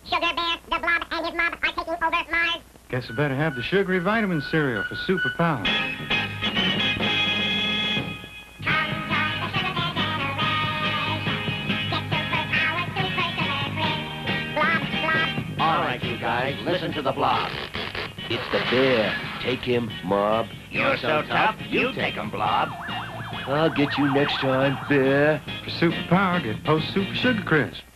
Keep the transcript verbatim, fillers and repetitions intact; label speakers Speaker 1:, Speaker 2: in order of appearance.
Speaker 1: Sugar Bear, the Blob, and his mob are taking over Mars.
Speaker 2: Guess I better have the sugary vitamin cereal for superpower.
Speaker 3: All right, you guys, listen to the Blob. It's the bear. Take him, Mob.
Speaker 4: You're so tough, you take him, Blob.
Speaker 3: I'll get you next time, bear.
Speaker 2: For superpower, get Post Super Sugar Crisp.